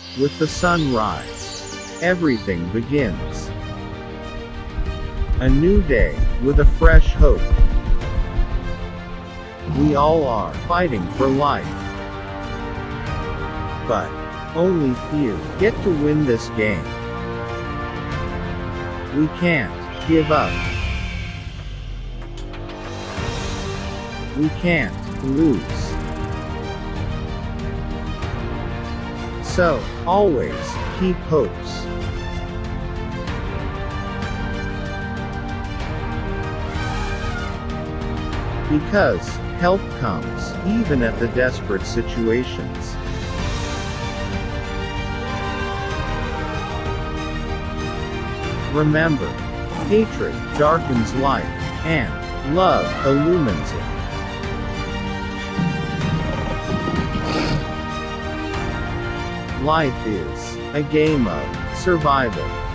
With the sunrise, everything begins. A new day, with a fresh hope. We all are fighting for life. But only few get to win this game. We can't give up. We can't lose. So, always keep hopes. Because help comes even at the desperate situations. Remember, hatred darkens life, and love illumines it. Life is a game of survival.